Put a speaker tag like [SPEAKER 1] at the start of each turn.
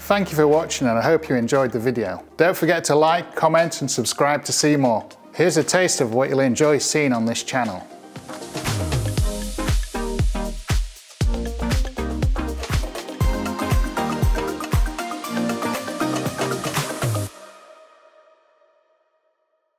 [SPEAKER 1] Thank you for watching and I hope you enjoyed the video. Don't forget to like, comment and subscribe to see more. Here's a taste of what you'll enjoy seeing on this channel.